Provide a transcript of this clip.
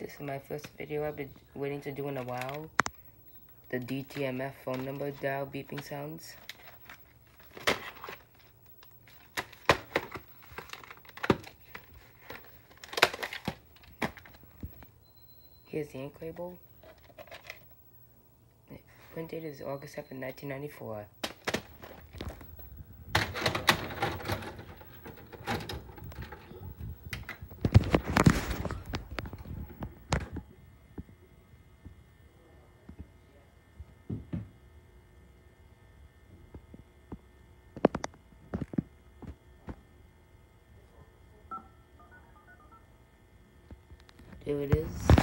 This is my first video I've been waiting to do in a while. The DTMF phone number dial beeping sounds. Here's the ink label. The print date is August 7, 1994. Here it is.